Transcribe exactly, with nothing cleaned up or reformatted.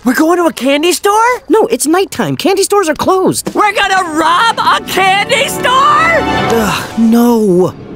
We're going to a candy store? No, it's nighttime. Candy stores are closed. We're gonna rob a candy store? Ugh, no.